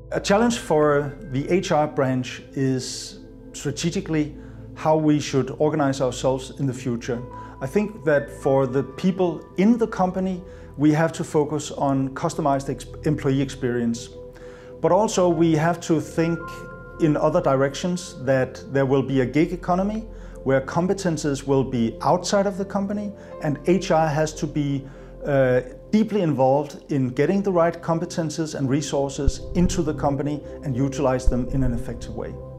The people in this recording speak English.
A challenge for the HR branch is strategically how we should organize ourselves in the future. I think that for the people in the company, we have to focus on customized employee experience. But also we have to think in other directions, that there will be a gig economy where competences will be outside of the company, and HR has to be deeply involved in getting the right competences and resources into the company and utilize them in an effective way.